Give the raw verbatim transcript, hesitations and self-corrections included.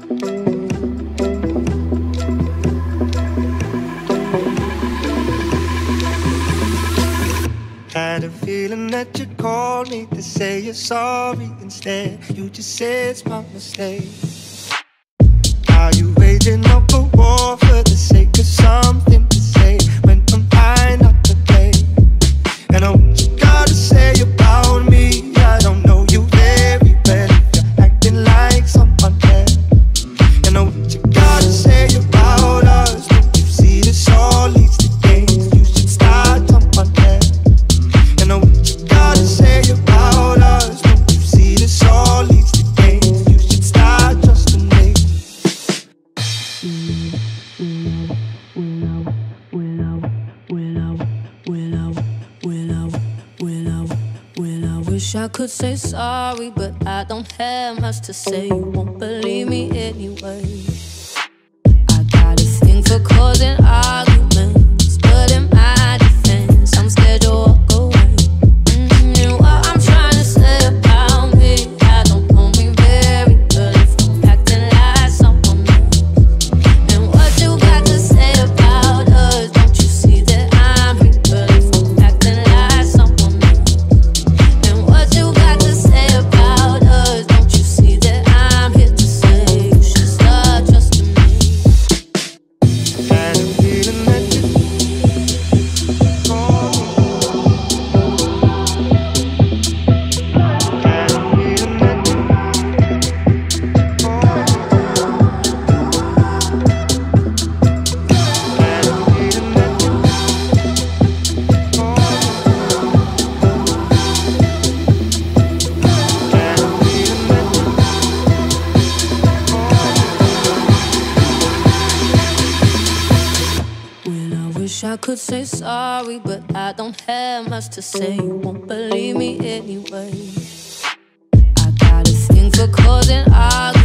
Had a feeling that you called me to say you're sorry. Instead, you just said it's my mistake. Are you waging up a war for the sake of something to say when I'm high not to play? And oh, what you gotta say about me? I don't know you very well if you're acting like someone else. And oh, what you gotta say about us? Don't you see this all leads to games? You should start someone else. And oh, what you gotta say about us? Don't you see this all leads to games? You should start trusting me. Wish I could say sorry, but I don't have much to say. You won't believe me anyway. I got a thing for causing arguments, but in my defense, I'm scared you'll walk away. Mm, and what I'm trying to say about me, I don't know me very well if I'm acting like someone else. And what you got to say about us? Don't you see that I'm real if I'm acting like someone else? And what you got to say about us? Don't you see that I'm here to say you should start trusting me? Had a feeling that you called me. Had a feeling that you called me. Had a feeling that you called Well, I wish I could say sorry, but I don't have much to say. You won't believe me anyway. I got a thing for causing arguments.